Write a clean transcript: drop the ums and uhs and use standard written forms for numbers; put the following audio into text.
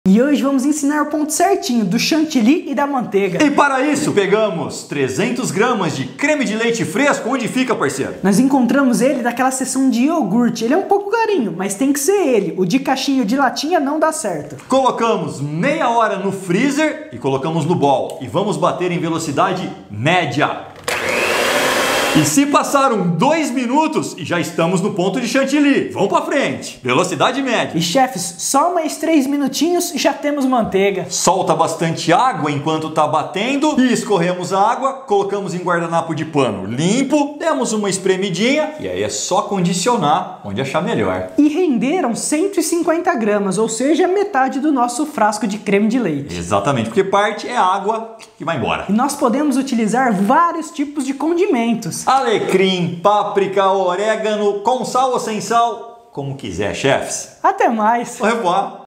E hoje vamos ensinar o ponto certinho do chantilly e da manteiga. E para isso, pegamos 300 gramas de creme de leite fresco. Onde fica, parceiro? Nós encontramos ele daquela seção de iogurte. Ele é um pouco carinho, mas tem que ser ele. O de caixinha ou de latinha não dá certo. Colocamos meia hora no freezer e colocamos no bowl. E vamos bater em velocidade média. E se passaram 2 minutos e já estamos no ponto de chantilly. Vamos para frente. Velocidade média. E chefes, só mais 3 minutinhos e já temos manteiga. Solta bastante água enquanto tá batendo e escorremos a água, colocamos em guardanapo de pano limpo, demos uma espremidinha e aí é só condicionar onde achar melhor. E renderam 150 gramas, ou seja, metade do nosso frasco de creme de leite. Exatamente, porque parte é água que vai embora. E nós podemos utilizar vários tipos de condimentos. Alecrim, páprica, orégano, com sal ou sem sal, como quiser, chefes. Até mais! Au revoir!